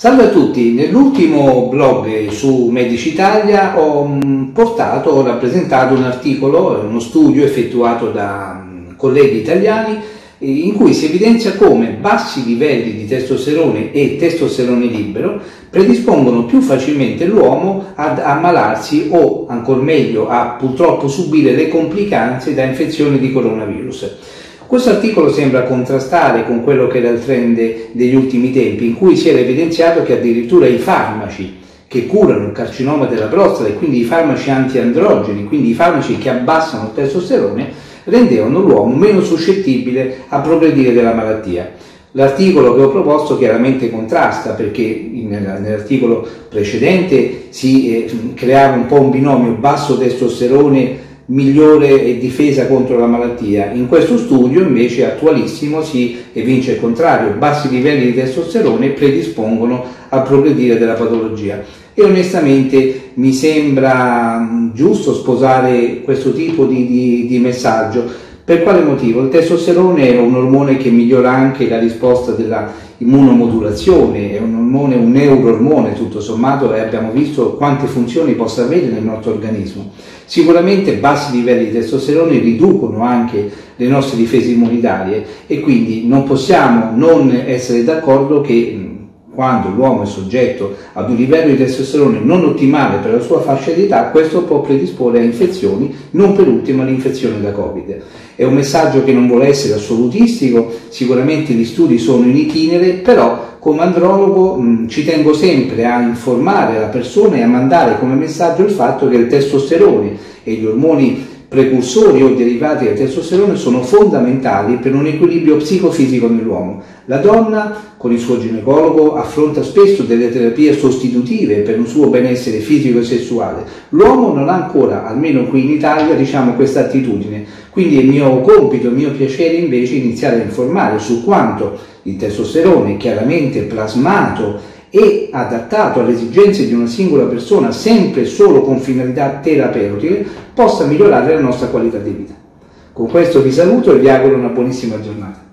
Salve a tutti, nell'ultimo blog su Medici Italia ho rappresentato un articolo, uno studio effettuato da colleghi italiani in cui si evidenzia come bassi livelli di testosterone e testosterone libero predispongono più facilmente l'uomo ad ammalarsi o, ancor meglio, a purtroppo subire le complicanze da infezione di coronavirus. Questo articolo sembra contrastare con quello che era il trend degli ultimi tempi, in cui si era evidenziato che addirittura i farmaci che curano il carcinoma della prostata e quindi i farmaci antiandrogeni, quindi i farmaci che abbassano il testosterone, rendevano l'uomo meno suscettibile a progredire della malattia. L'articolo che ho proposto chiaramente contrasta, perché nell'articolo precedente si creava un po' un binomio basso testosterone migliore e difesa contro la malattia. In questo studio invece attualissimo si evince il contrario: bassi livelli di testosterone predispongono al progredire della patologia. E onestamente mi sembra giusto sposare questo tipo di messaggio. Per quale motivo? Il testosterone è un ormone che migliora anche la risposta della immunomodulazione, è un ormone, un neuroormone tutto sommato, e abbiamo visto quante funzioni possa avere nel nostro organismo. Sicuramente bassi livelli di testosterone riducono anche le nostre difese immunitarie e quindi non possiamo non essere d'accordo che quando l'uomo è soggetto ad un livello di testosterone non ottimale per la sua fascia di età, questo può predisporre a infezioni, non per ultima l'infezione da Covid. È un messaggio che non vuole essere assolutistico, sicuramente gli studi sono in itinere, però come andrologo ci tengo sempre a informare la persona e a mandare come messaggio il fatto che il testosterone e gli ormoni precursori o derivati del testosterone sono fondamentali per un equilibrio psicofisico nell'uomo. La donna con il suo ginecologo affronta spesso delle terapie sostitutive per un suo benessere fisico e sessuale. L'uomo non ha ancora, almeno qui in Italia, questa attitudine. Quindi è mio compito, è mio piacere invece iniziare a informare su quanto il testosterone, chiaramente plasmato e adattato alle esigenze di una singola persona, sempre e solo con finalità terapeutiche, possa migliorare la nostra qualità di vita. Con questo vi saluto e vi auguro una buonissima giornata.